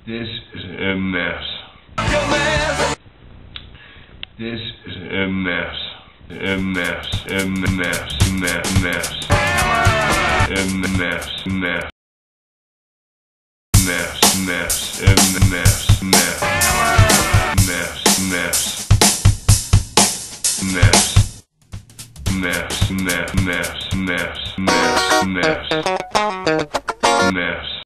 This is a mess. This is a mess. A mess. A mess. Mess. Mess. A mess. Mess. Mess. Mess. A mess. Mess. Mess. Mess. Mess. Mess. Mess. Mess. Mess. Mess. Mess. Mess.